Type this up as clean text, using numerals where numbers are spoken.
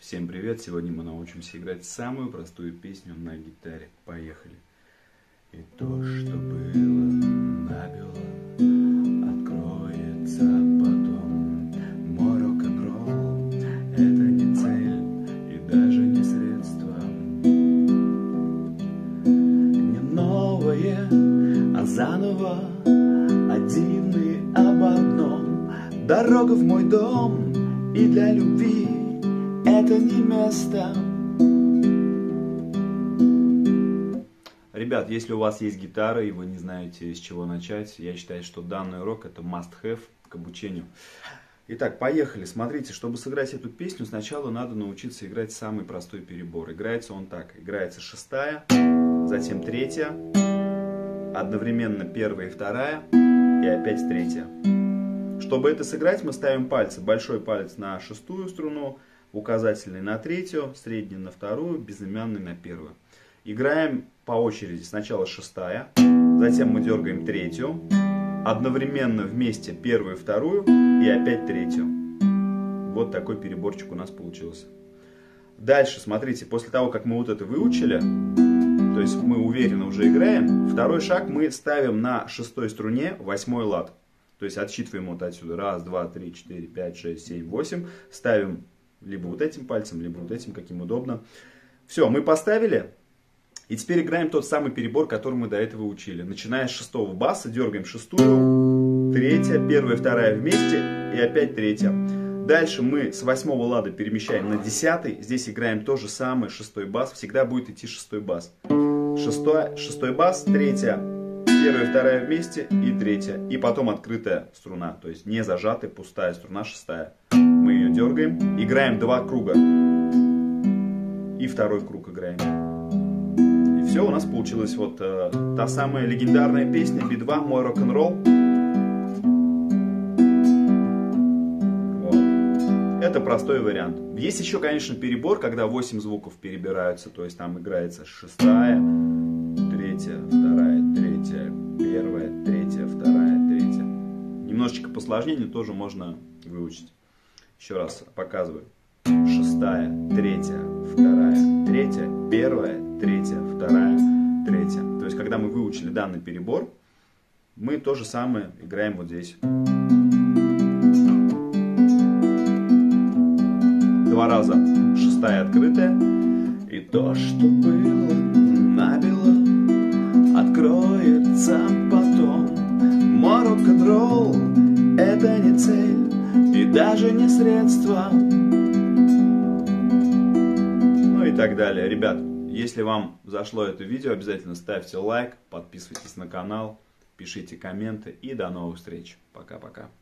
Всем привет! Сегодня мы научимся играть самую простую песню на гитаре. Поехали! И то, что было, набело, откроется потом. Мой рок-н-ролл — это не цель и даже не средство. Не новое, а заново, один и об одном. Дорога в мой дом, и для любви это не место. Ребят, если у вас есть гитара и вы не знаете, с чего начать, я считаю, что данный урок это must-have к обучению. Итак, поехали. Смотрите, чтобы сыграть эту песню, сначала надо научиться играть самый простой перебор. Играется он так. Играется шестая, затем третья, одновременно первая и вторая, и опять третья. Чтобы это сыграть, мы ставим пальцы. Большой палец на шестую струну, указательный на третью, средний на вторую, безымянный на первую. Играем по очереди. Сначала шестая, затем мы дергаем третью, одновременно вместе первую и вторую, и опять третью. Вот такой переборчик у нас получился. Дальше, смотрите, после того, как мы вот это выучили, то есть мы уверенно уже играем, второй шаг мы ставим на шестой струне восьмой лад. То есть отсчитываем вот отсюда. Раз, два, три, четыре, пять, шесть, семь, восемь. Ставим либо вот этим пальцем, либо вот этим, каким удобно. Все, мы поставили. И теперь играем тот самый перебор, который мы до этого учили. Начиная с шестого баса, дергаем шестую, третья, первая, вторая вместе и опять третья. Дальше мы с восьмого лада перемещаем на десятый. Здесь играем то же самое, шестой бас. Всегда будет идти шестой бас. Шестой бас, третья. Первая, вторая вместе и третья. И потом открытая струна. То есть не зажатая, пустая струна, шестая. Мы ее дергаем. Играем два круга. И второй круг играем. И все, у нас получилась вот та самая легендарная песня Би-2 «Мой рок-н-ролл». Вот. Это простой вариант. Есть еще, конечно, перебор, когда 8 звуков перебираются. То есть там играется шестая, третья, вторая, третья, первая, третья, вторая, третья. Немножечко посложнее, но тоже можно выучить. Еще раз показываю. Шестая, третья, вторая, третья, первая, третья, вторая, третья. То есть, когда мы выучили данный перебор, мы то же самое играем вот здесь. Два раза. Шестая открытая. И то, что было набело, откроется потом. Мой рок-н-ролл — это не цель и даже не средство. Ну и так далее. Ребят, если вам зашло это видео, обязательно ставьте лайк, подписывайтесь на канал, пишите комменты и до новых встреч. Пока-пока.